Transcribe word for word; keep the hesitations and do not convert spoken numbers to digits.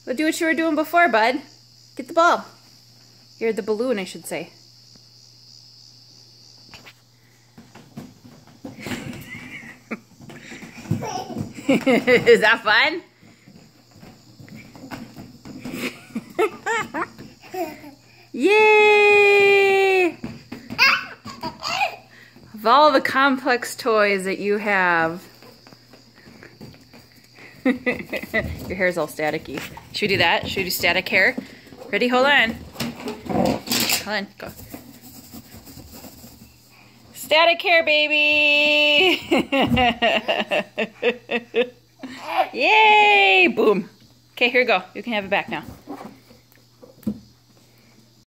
Well, do what you were doing before, bud. Get the ball. You're the balloon, I should say. Is that fun? Yay! Of all the complex toys that you have. Your hair's all staticky. Should we do that? Should we do static hair? Ready? Hold on. Hold on. Go. Static hair, baby! Yay! Boom. Okay, here you go. You can have it back now.